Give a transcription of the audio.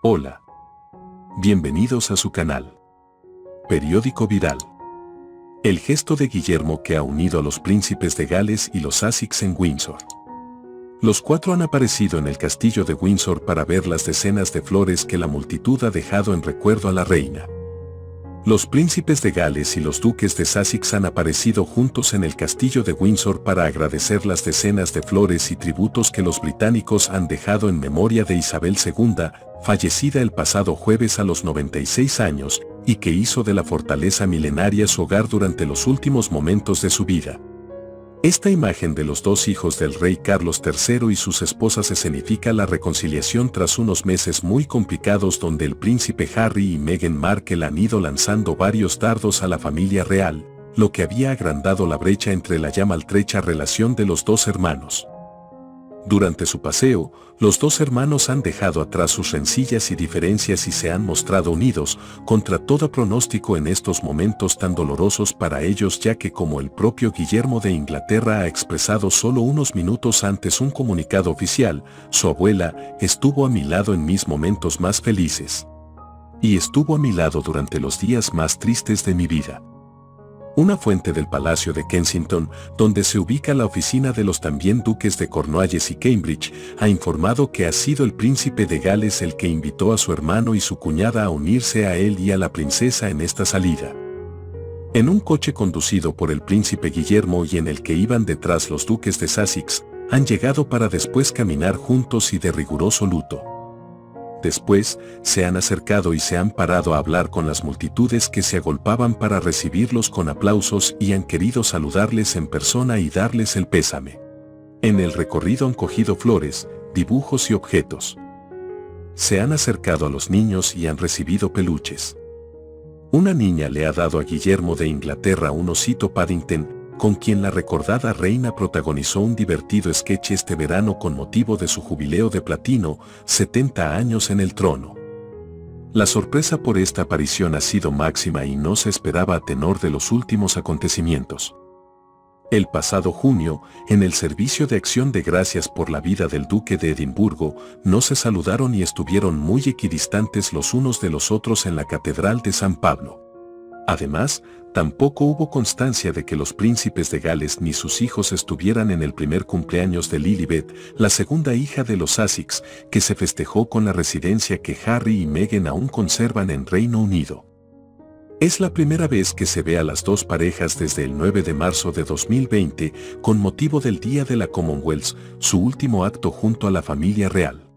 Hola. Bienvenidos a su canal. Periódico Viral. El gesto de Guillermo que ha unido a los príncipes de Gales y los Sussex en Windsor. Los cuatro han aparecido en el castillo de Windsor para ver las decenas de flores que la multitud ha dejado en recuerdo a la reina. Los príncipes de Gales y los duques de Sussex han aparecido juntos en el castillo de Windsor para agradecer las decenas de flores y tributos que los británicos han dejado en memoria de Isabel II, fallecida el pasado jueves a los 96 años, y que hizo de la fortaleza milenaria su hogar durante los últimos momentos de su vida. Esta imagen de los dos hijos del rey Carlos III y sus esposas escenifica la reconciliación tras unos meses muy complicados donde el príncipe Harry y Meghan Markle han ido lanzando varios dardos a la familia real, lo que había agrandado la brecha entre la ya maltrecha relación de los dos hermanos. Durante su paseo, los dos hermanos han dejado atrás sus rencillas y diferencias y se han mostrado unidos contra todo pronóstico en estos momentos tan dolorosos para ellos, ya que, como el propio Guillermo de Inglaterra ha expresado solo unos minutos antes un comunicado oficial, su abuela estuvo a mi lado en mis momentos más felices. Y estuvo a mi lado durante los días más tristes de mi vida. Una fuente del Palacio de Kensington, donde se ubica la oficina de los también duques de Cornualles y Cambridge, ha informado que ha sido el príncipe de Gales el que invitó a su hermano y su cuñada a unirse a él y a la princesa en esta salida. En un coche conducido por el príncipe Guillermo y en el que iban detrás los duques de Sussex, han llegado para después caminar juntos y de riguroso luto. Después, se han acercado y se han parado a hablar con las multitudes que se agolpaban para recibirlos con aplausos y han querido saludarles en persona y darles el pésame. En el recorrido han cogido flores, dibujos y objetos. Se han acercado a los niños y han recibido peluches. Una niña le ha dado a Guillermo de Inglaterra un osito Paddington, con quien la recordada reina protagonizó un divertido sketch este verano con motivo de su jubileo de platino, 70 años en el trono. La sorpresa por esta aparición ha sido máxima y no se esperaba a tenor de los últimos acontecimientos. El pasado junio, en el servicio de acción de gracias por la vida del duque de Edimburgo, no se saludaron y estuvieron muy equidistantes los unos de los otros en la Catedral de San Pablo. Además, tampoco hubo constancia de que los príncipes de Gales ni sus hijos estuvieran en el primer cumpleaños de Lilibet, la segunda hija de los Sussex, que se festejó con la residencia que Harry y Meghan aún conservan en Reino Unido. Es la primera vez que se ve a las dos parejas desde el 9 de marzo de 2020, con motivo del Día de la Commonwealth, su último acto junto a la familia real.